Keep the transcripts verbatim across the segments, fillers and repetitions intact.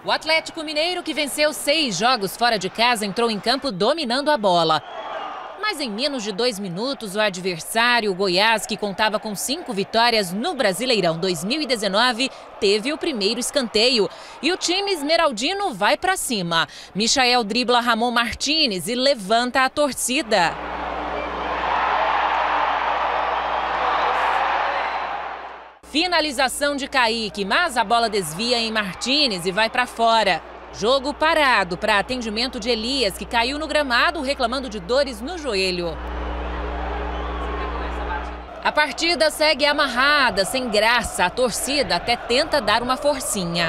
O Atlético Mineiro, que venceu seis jogos fora de casa, entrou em campo dominando a bola. Mas em menos de dois minutos, o adversário, o Goiás, que contava com cinco vitórias no Brasileirão dois mil e dezenove, teve o primeiro escanteio. E o time esmeraldino vai para cima. Michael dribla Ramon Martínez e levanta a torcida. Finalização de Kaique, mas a bola desvia em Martínez e vai para fora. Jogo parado para atendimento de Elias, que caiu no gramado reclamando de dores no joelho. A partida segue amarrada, sem graça. A torcida até tenta dar uma forcinha.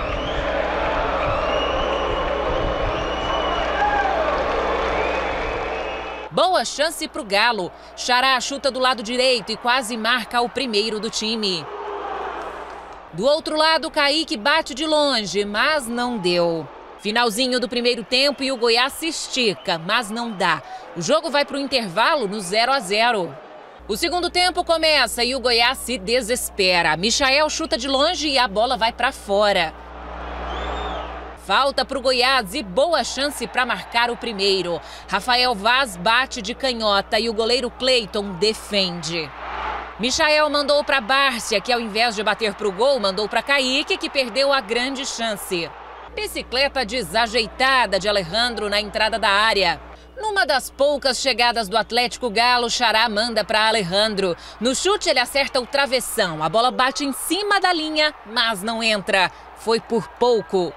Boa chance para o Galo. Xará chuta do lado direito e quase marca o primeiro do time. Do outro lado, Kaique bate de longe, mas não deu. Finalzinho do primeiro tempo e o Goiás se estica, mas não dá. O jogo vai para o intervalo no zero a zero. O segundo tempo começa e o Goiás se desespera. Michael chuta de longe e a bola vai para fora. Falta para o Goiás e boa chance para marcar o primeiro. Rafael Vaz bate de canhota e o goleiro Cleiton defende. Michael mandou para Bárcia, que ao invés de bater para o gol, mandou para Kaique, que perdeu a grande chance. Bicicleta desajeitada de Alejandro na entrada da área. Numa das poucas chegadas do Atlético Galo, Xará manda para Alejandro. No chute ele acerta o travessão. A bola bate em cima da linha, mas não entra. Foi por pouco.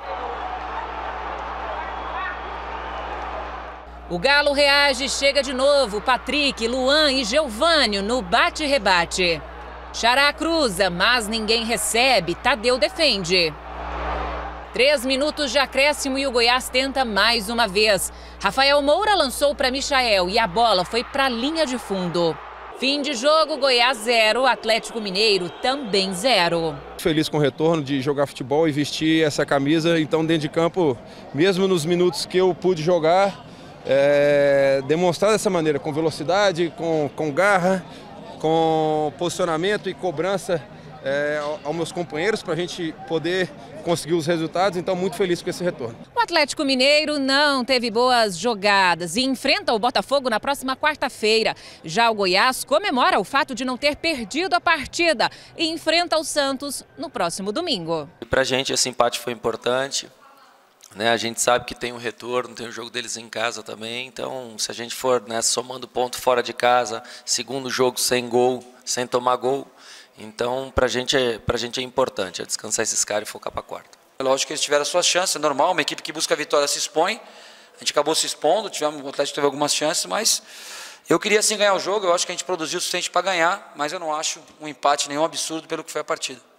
O Galo reage e chega de novo. Patrick, Luan e Geovânio no bate-rebate. Xará cruza, mas ninguém recebe. Tadeu defende. Três minutos de acréscimo e o Goiás tenta mais uma vez. Rafael Moura lançou para Michael e a bola foi para a linha de fundo. Fim de jogo, Goiás zero, Atlético Mineiro também zero. Feliz com o retorno de jogar futebol e vestir essa camisa. Então, dentro de campo, mesmo nos minutos que eu pude jogar, É, demonstrar dessa maneira, com velocidade, com, com garra, com posicionamento e cobrança é, aos meus companheiros para a gente poder conseguir os resultados. Então, muito feliz com esse retorno. O Atlético Mineiro não teve boas jogadas e enfrenta o Botafogo na próxima quarta-feira. Já o Goiás comemora o fato de não ter perdido a partida e enfrenta o Santos no próximo domingo. Para a gente esse empate foi importante. Né, a gente sabe que tem um retorno, tem o jogo deles em casa também, então se a gente for, né, somando ponto fora de casa, segundo jogo sem gol, sem tomar gol, então pra gente é, pra gente é importante é descansar esses caras e focar pra quarta. É lógico que eles tiveram as suas chances, é normal, uma equipe que busca a vitória se expõe, a gente acabou se expondo, tivemos, o Atlético teve algumas chances, mas eu queria sim ganhar o jogo, eu acho que a gente produziu o suficiente para ganhar, mas eu não acho um empate nenhum absurdo pelo que foi a partida.